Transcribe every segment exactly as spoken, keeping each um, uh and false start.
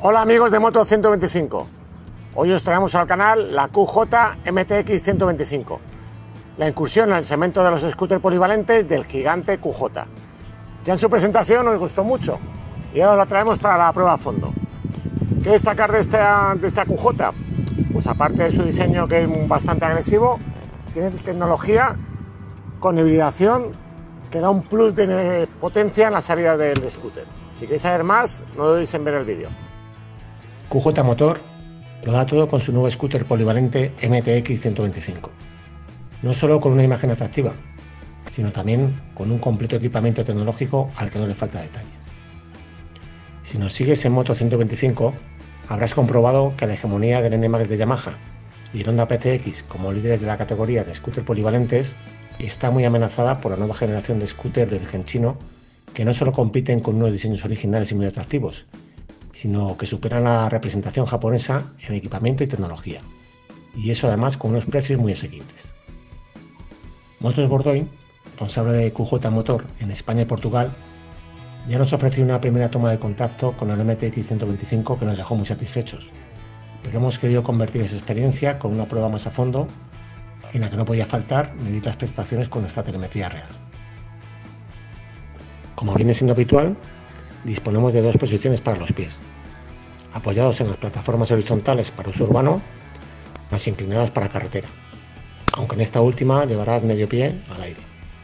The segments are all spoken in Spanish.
Hola amigos de Moto ciento veinticinco, hoy os traemos al canal la Q J M T X ciento veinticinco, la incursión en el segmento de los scooters polivalentes del gigante Q J. Ya en su presentación nos gustó mucho y ahora la traemos para la prueba a fondo. ¿Qué destacar de esta, de esta Q J? Pues aparte de su diseño, que es bastante agresivo, tiene tecnología con hibridación que da un plus de potencia en la salida del scooter. Si queréis saber más, no dudéis en ver el vídeo. Q J Motor lo da todo con su nuevo scooter polivalente M T X ciento veinticinco. No solo con una imagen atractiva, sino también con un completo equipamiento tecnológico al que no le falta detalle. Si nos sigues en Moto ciento veinticinco, habrás comprobado que la hegemonía del N MAX de Yamaha y el Honda P C X como líderes de la categoría de scooters polivalentes está muy amenazada por la nueva generación de scooters de origen chino, que no solo compiten con unos diseños originales y muy atractivos, sino que superan la representación japonesa en equipamiento y tecnología, y eso además con unos precios muy asequibles. Motos Bordoy, responsable de Q J Motor en España y Portugal, ya nos ofreció una primera toma de contacto con el M T X ciento veinticinco que nos dejó muy satisfechos, pero hemos querido convertir esa experiencia con una prueba más a fondo, en la que no podía faltar medir las prestaciones con nuestra telemetría real. Como viene siendo habitual, disponemos de dos posiciones para los pies, apoyados en las plataformas horizontales para uso urbano, más inclinadas para carretera, aunque en esta última llevarás medio pie al aire.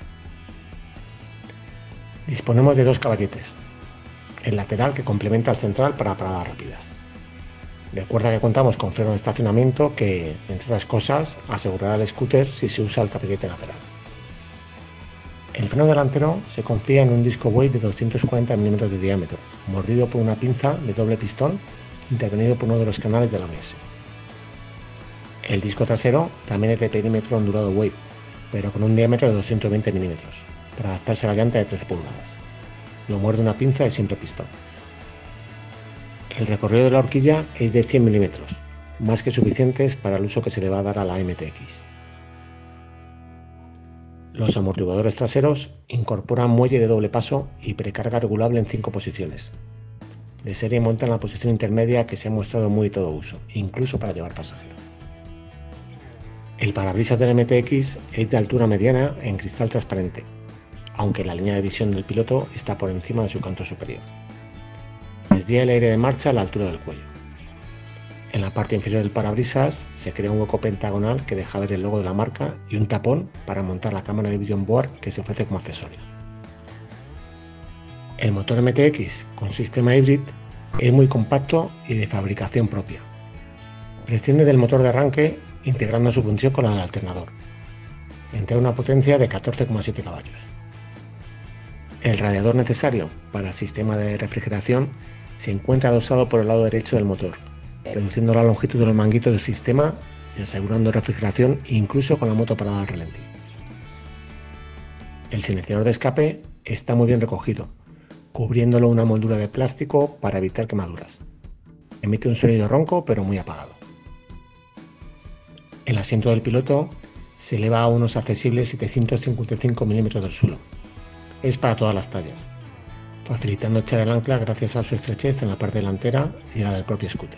Disponemos de dos caballetes, el lateral que complementa al central para paradas rápidas. Recuerda que contamos con freno de estacionamiento que, entre otras cosas, asegurará el scooter si se usa el caballete lateral. El freno delantero se confía en un disco weight de doscientos cuarenta milímetros de diámetro, mordido por una pinza de doble pistón intervenido por uno de los canales de la A B S. El disco trasero también es de perímetro ondulado wave, pero con un diámetro de doscientos veinte milímetros, para adaptarse a la llanta de tres pulgadas. Lo muerde una pinza de simple pistón. El recorrido de la horquilla es de cien milímetros, más que suficientes para el uso que se le va a dar a la M T X. Los amortiguadores traseros incorporan muelle de doble paso y precarga regulable en cinco posiciones. De serie montan la posición intermedia, que se ha mostrado muy todo uso, incluso para llevar pasajeros. El parabrisas del M T X es de altura mediana en cristal transparente, aunque la línea de visión del piloto está por encima de su canto superior. Desvía el aire de marcha a la altura del cuello. En la parte inferior del parabrisas se crea un hueco pentagonal que deja ver el logo de la marca y un tapón para montar la cámara de vídeo on board que se ofrece como accesorio. El motor M T X con sistema híbrido es muy compacto y de fabricación propia. Prescinde del motor de arranque, integrando su función con la del alternador. Entrega una potencia de catorce coma siete caballos. El radiador necesario para el sistema de refrigeración se encuentra adosado por el lado derecho del motor, reduciendo la longitud de los manguitos del sistema y asegurando refrigeración incluso con la moto parada al ralentí. El silenciador de escape está muy bien recogido, cubriéndolo una moldura de plástico para evitar quemaduras. Emite un sonido ronco pero muy apagado. El asiento del piloto se eleva a unos accesibles setecientos cincuenta y cinco milímetros del suelo. Es para todas las tallas, facilitando echar el ancla gracias a su estrechez en la parte delantera y la del propio scooter.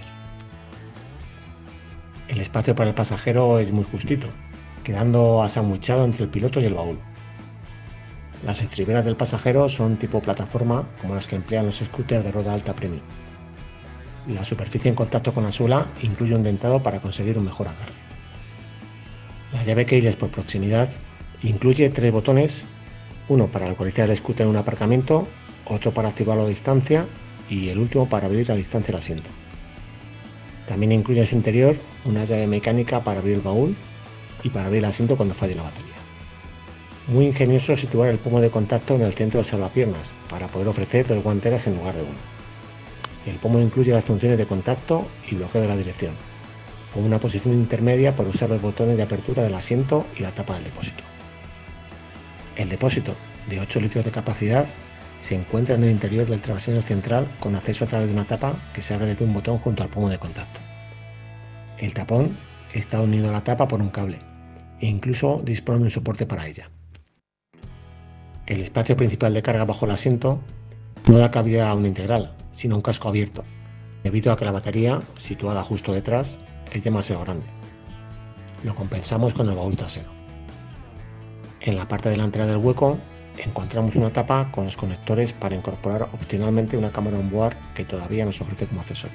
El espacio para el pasajero es muy justito, quedando asandwichado entre el piloto y el baúl. Las estriberas del pasajero son tipo plataforma, como las que emplean los scooters de rueda alta premium. La superficie en contacto con la suela incluye un dentado para conseguir un mejor agarre. La llave keyless por proximidad incluye tres botones, uno para localizar el scooter en un aparcamiento, otro para activarlo a distancia y el último para abrir a distancia el asiento. También incluye en su interior una llave mecánica para abrir el baúl y para abrir el asiento cuando falle la batería. Muy ingenioso situar el pomo de contacto en el centro del salvapiernas para poder ofrecer dos guanteras en lugar de uno. El pomo incluye las funciones de contacto y bloqueo de la dirección, con una posición intermedia para usar los botones de apertura del asiento y la tapa del depósito. El depósito, de ocho litros de capacidad, se encuentra en el interior del trasero central con acceso a través de una tapa que se abre desde un botón junto al pomo de contacto. El tapón está unido a la tapa por un cable e incluso dispone de un soporte para ella. El espacio principal de carga bajo el asiento no da cabida a una integral, sino a un casco abierto, debido a que la batería, situada justo detrás, es demasiado grande. Lo compensamos con el baúl trasero. En la parte delantera del hueco encontramos una tapa con los conectores para incorporar opcionalmente una cámara onboard que todavía nos ofrece como accesorio.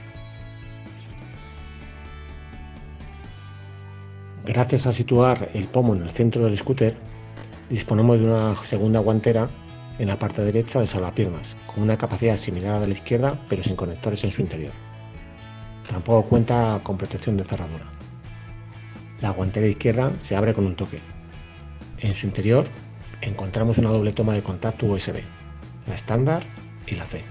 Gracias a situar el pomo en el centro del scooter, disponemos de una segunda guantera en la parte derecha del salvapiernas, con una capacidad similar a la de la izquierda, pero sin conectores en su interior. Tampoco cuenta con protección de cerradura. La guantera izquierda se abre con un toque. En su interior encontramos una doble toma de contacto U S B, la estándar y la C.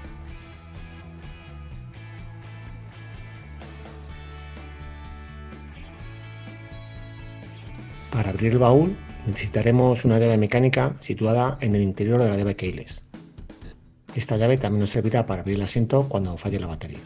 Para abrir el baúl necesitaremos una llave mecánica situada en el interior de la llave keyless. Esta llave también nos servirá para abrir el asiento cuando falle la batería.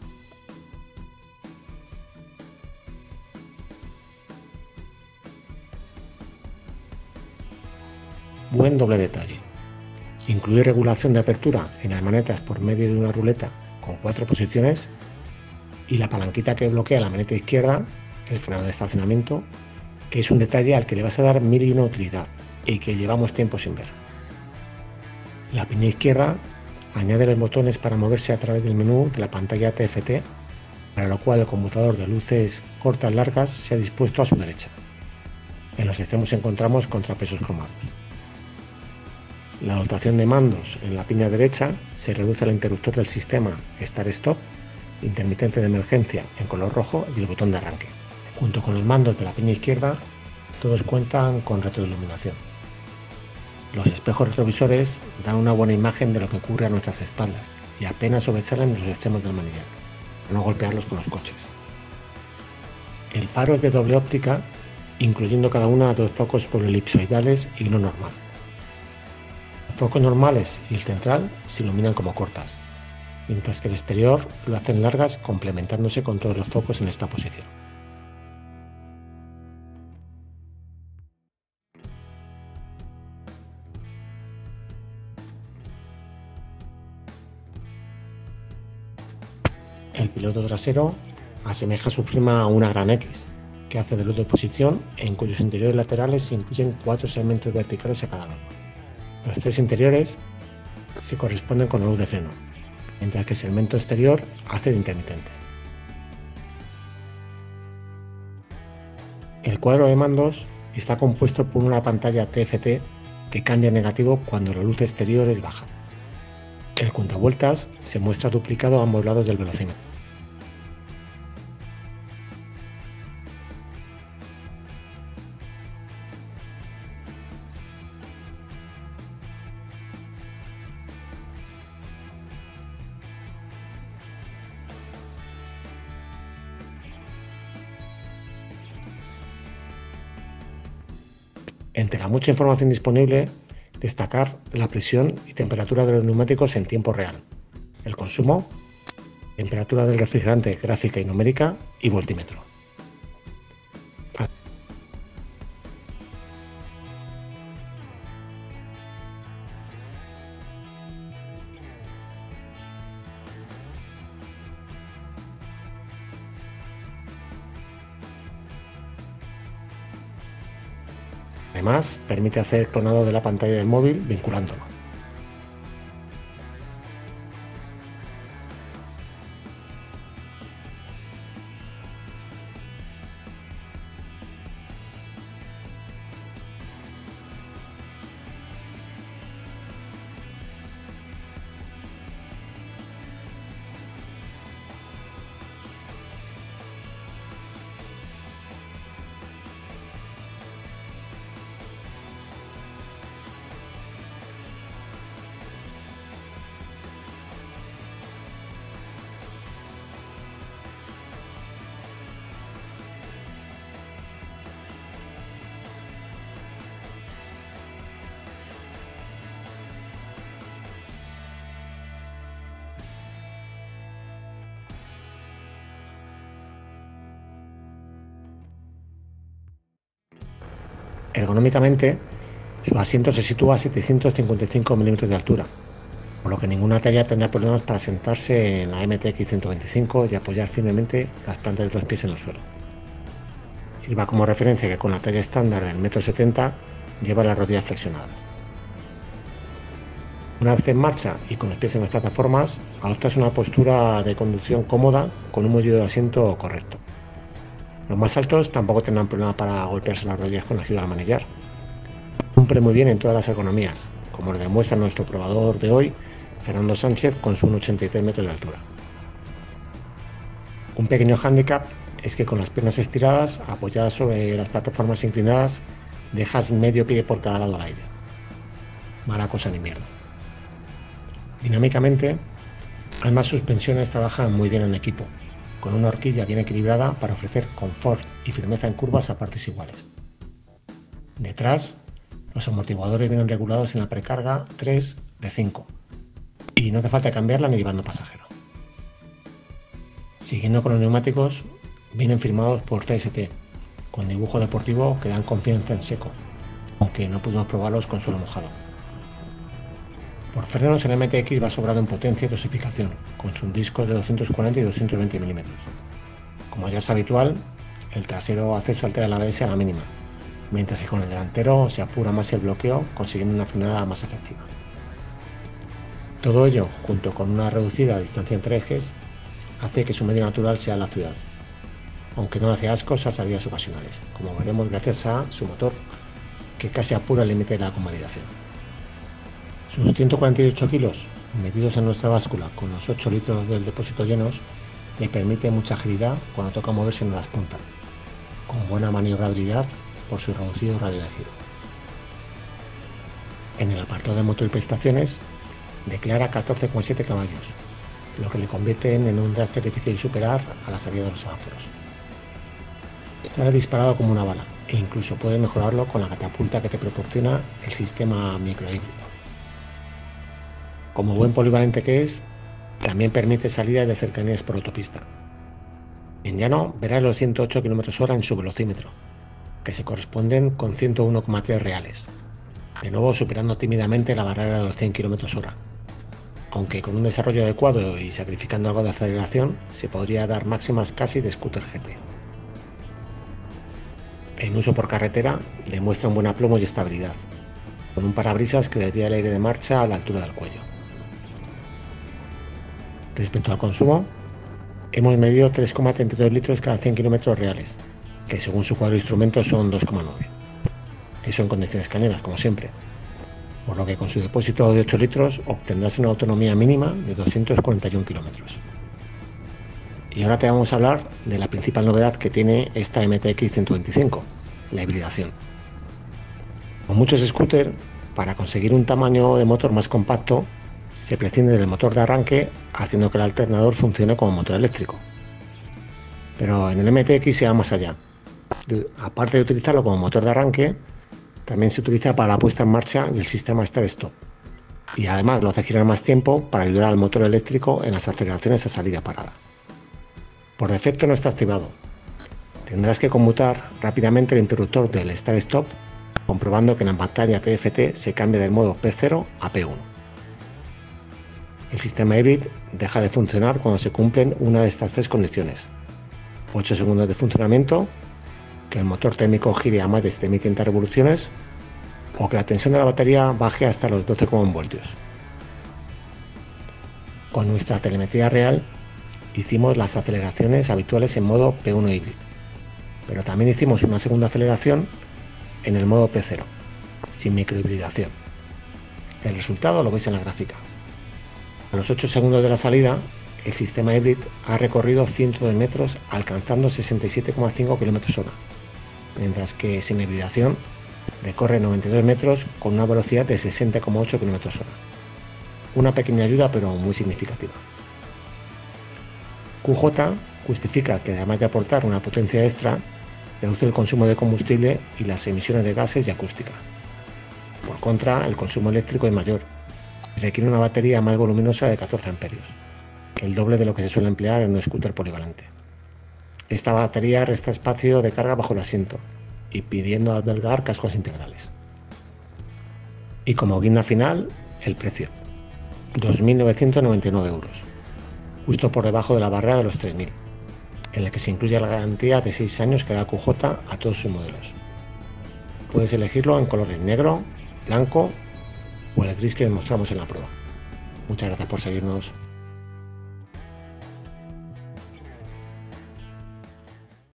Buen doble detalle. Incluir regulación de apertura en las manetas por medio de una ruleta con cuatro posiciones y la palanquita que bloquea la maneta izquierda, el frenado de estacionamiento, que es un detalle al que le vas a dar mil y una utilidad y que llevamos tiempo sin ver. La piña izquierda añade los botones para moverse a través del menú de la pantalla T F T, para lo cual el conmutador de luces cortas largas se ha dispuesto a su derecha. En los extremos encontramos contrapesos cromados. La dotación de mandos en la piña derecha se reduce al interruptor del sistema Start Stop, intermitente de emergencia en color rojo y el botón de arranque. Junto con los mandos de la piña izquierda, todos cuentan con retroiluminación. Los espejos retrovisores dan una buena imagen de lo que ocurre a nuestras espaldas y apenas sobresalen los extremos del manillar, para no golpearlos con los coches. El faro es de doble óptica, incluyendo cada una dos focos polieelipsoidales y uno normal. Los focos normales y el central se iluminan como cortas, mientras que el exterior lo hacen largas, complementándose con todos los focos en esta posición. El piloto trasero asemeja su firma a una gran X, que hace de luz de posición, en cuyos interiores laterales se incluyen cuatro segmentos verticales a cada lado. Los tres interiores se corresponden con la luz de freno, mientras que el segmento exterior hace de intermitente. El cuadro de mandos está compuesto por una pantalla T F T que cambia a negativo cuando la luz exterior es baja. El contavueltas se muestra duplicado a ambos lados del velocímetro. Entre la mucha información disponible, destacar la presión y temperatura de los neumáticos en tiempo real, el consumo, temperatura del refrigerante gráfica y numérica y voltímetro. Además, permite hacer el clonado de la pantalla del móvil vinculándolo. Ergonómicamente, su asiento se sitúa a setecientos cincuenta y cinco milímetros de altura, por lo que ninguna talla tendrá problemas para sentarse en la M T X ciento veinticinco y apoyar firmemente las plantas de los pies en el suelo. Sirva como referencia que con la talla estándar del metro setenta lleva las rodillas flexionadas. Una vez en marcha y con los pies en las plataformas, adoptas una postura de conducción cómoda con un movimiento de asiento correcto. Los más altos tampoco tendrán problema para golpearse las rodillas con la ayuda del manillar. Cumple muy bien en todas las ergonomías, como lo demuestra nuestro probador de hoy, Fernando Sánchez, con su uno coma ochenta y tres metros de altura. Un pequeño hándicap es que con las piernas estiradas, apoyadas sobre las plataformas inclinadas, dejas medio pie por cada lado al aire. Mala cosa en invierno. Dinámicamente, ambas suspensiones trabajan muy bien en equipo, con una horquilla bien equilibrada para ofrecer confort y firmeza en curvas a partes iguales. Detrás, los amortiguadores vienen regulados en la precarga tres de cinco y no hace falta cambiarla ni llevando pasajero. Siguiendo con los neumáticos, vienen firmados por C S T, con dibujo deportivo que dan confianza en seco, aunque no pudimos probarlos con suelo mojado. Por frenos, el M T X va sobrado en potencia y dosificación, con sus discos de doscientos cuarenta y doscientos veinte milímetros. Como ya es habitual, el trasero hace saltar el A B S a la mínima, mientras que con el delantero se apura más el bloqueo, consiguiendo una frenada más efectiva. Todo ello, junto con una reducida distancia entre ejes, hace que su medio natural sea la ciudad, aunque no le hace ascos a salidas ocasionales, como veremos gracias a su motor, que casi apura el límite de la convalidación. Sus ciento cuarenta y ocho kilos, medidos en nuestra báscula con los ocho litros del depósito llenos, le permite mucha agilidad cuando toca moverse en las puntas, con buena maniobrabilidad por su reducido radio de giro. En el apartado de motor y prestaciones, declara catorce coma siete caballos, lo que le convierte en un dragster difícil de superar a la salida de los semáforos. Sale disparado como una bala e incluso puede mejorarlo con la catapulta que te proporciona el sistema microhíbrido. Como buen polivalente que es, también permite salidas de cercanías por autopista. En llano verás los ciento ocho kilómetros hora en su velocímetro, que se corresponden con ciento uno coma tres reales, de nuevo superando tímidamente la barrera de los cien kilómetros hora, aunque con un desarrollo adecuado y sacrificando algo de aceleración se podría dar máximas casi de scooter G T. En uso por carretera demuestra un buen aplomo y estabilidad, con un parabrisas que desvía el aire de marcha a la altura del cuello. Respecto al consumo, hemos medido tres coma treinta y dos litros cada cien kilómetros reales, que según su cuadro de instrumentos son dos coma nueve. Eso en condiciones cañeras, como siempre, por lo que con su depósito de ocho litros obtendrás una autonomía mínima de doscientos cuarenta y uno kilómetros. Y ahora te vamos a hablar de la principal novedad que tiene esta M T X ciento veinticinco, la hibridación. Con muchos scooters, para conseguir un tamaño de motor más compacto, se prescinde del motor de arranque, haciendo que el alternador funcione como motor eléctrico. Pero en el M T X se va más allá. Aparte de utilizarlo como motor de arranque, también se utiliza para la puesta en marcha del sistema Start-Stop. Y además lo hace girar más tiempo para ayudar al motor eléctrico en las aceleraciones a salida parada. Por defecto no está activado. Tendrás que conmutar rápidamente el interruptor del Start-Stop, comprobando que en la pantalla T F T se cambia del modo P cero a P uno. El sistema híbrido deja de funcionar cuando se cumplen una de estas tres condiciones: ocho segundos de funcionamiento, que el motor térmico gire a más de siete mil quinientas revoluciones o que la tensión de la batería baje hasta los doce coma uno voltios. Con nuestra telemetría real hicimos las aceleraciones habituales en modo P uno híbrido, pero también hicimos una segunda aceleración en el modo P cero, sin microhibridación. El resultado lo veis en la gráfica. A los ocho segundos de la salida, el sistema híbrido ha recorrido ciento dos metros alcanzando sesenta y siete coma cinco kilómetros hora, mientras que sin hibridación recorre noventa y dos metros con una velocidad de sesenta coma ocho kilómetros hora. Una pequeña ayuda pero muy significativa. Q J justifica que además de aportar una potencia extra, reduce el consumo de combustible y las emisiones de gases y acústica. Por contra, el consumo eléctrico es mayor y requiere una batería más voluminosa de catorce amperios, el doble de lo que se suele emplear en un scooter polivalente. Esta batería resta espacio de carga bajo el asiento, impidiendo albergar cascos integrales. Y como guinda final, el precio. dos mil novecientos noventa y nueve euros, justo por debajo de la barrera de los tres mil, en la que se incluye la garantía de seis años que da Q J a todos sus modelos. Puedes elegirlo en colores negro, blanco o el gris que les mostramos en la prueba. Muchas gracias por seguirnos.